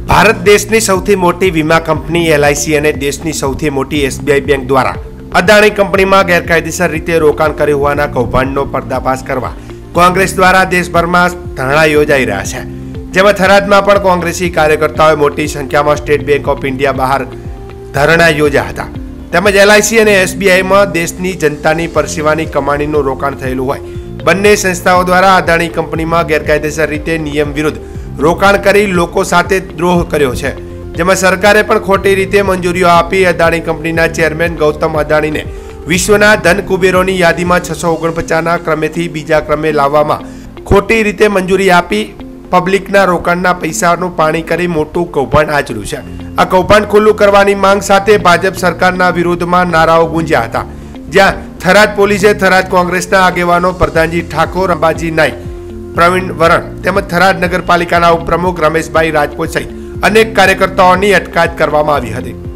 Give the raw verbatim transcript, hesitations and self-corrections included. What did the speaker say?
ભારત દેશની સૌથી મોટી વીમા કંપની એલઆઈસી અને દેશની સૌથી મોટી એસબીઆઈ બેંક દ્વારા અદાણી કંપનીમાં ગેરકાયદેસર રીતે રોકાણ કર્યું હોવાના કૌભાંડનો પર્દાફાશ કરવા કોંગ્રેસ દ્વારા દેશભરમાં ધરણા યોજાઈ રહ્યા છે, જેમાં થરાદમાં પણ કોંગ્રેસી કાર્યકર્તાઓએ મોટી સંખ્યામાં સ્ટેટ બેંક ઓફ ઇન્ડિયા બહાર ધરણા યોજ્યા હતા. તેમજ એલઆઈસી અને એસબીઆઈમાં દેશની જનતાની પરસેવાની કમાણીનું રોકાણ થયેલું હોય બંને સંસ્થાઓ દ્વારા અદાણી કંપનીમાં ગેરકાયદેસર રીતે નિયમ વિરુદ્ધ રોકાણ કરી લોકો સાથે દ્રોહ કર્યો છે, જેમાં સરકારે પણ ખોટી રીતે મંજૂરીઓ આપી અદાણી કંપનીના ચેરમેન ગૌતમ અદાણીને વિશ્વના ધન કુબેરોની યાદીમાં છસો ઓગણપચાસના ક્રમેથી બીજા ક્રમે લાવવામાં ખોટી રીતે મંજૂરી આપી પબ્લિકના રોકાણના પૈસાનું પાણી કરી મોટું કૌભાંડ આચર્યું છે. આ કૌભાંડ ખુલ્લું કરવાની માંગ સાથે ભાજપ સરકારના વિરોધમાં નારાઓ ગુંજ્યા હતા, જ્યાં થરાદ પોલીસે થરાદ કોંગ્રેસના આગેવાનો પ્રધાનજી ઠાકોર, અંબાજી નાઈ, પ્રવીણ વરણ તેમજ થરાદ નગરપાલિકાના ઉપપ્રમુખ રમેશભાઈ રાજપૂત સહિત અનેક કાર્યકર્તાઓની અટકાયત કરવામાં આવી હતી.